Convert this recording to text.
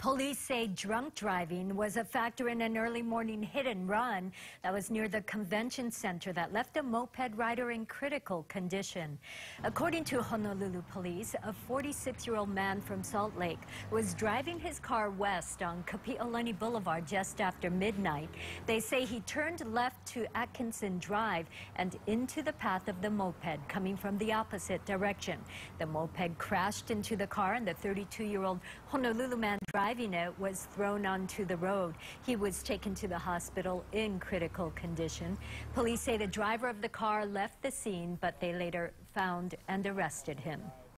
Police say drunk driving was a factor in an early morning hit and run that was near the convention center that left a moped rider in critical condition. According to Honolulu police, a 46-year-old man from Salt Lake was driving his car west on Kapiolani Blvd just after midnight. They say he turned left to Atkinson Drive and into the path of the moped coming from the opposite direction. The moped crashed into the car and the 32-year-old Honolulu man driving it was thrown onto the road. He was taken to the hospital in critical condition. Police say the driver of the car left the scene, but they later found and arrested him.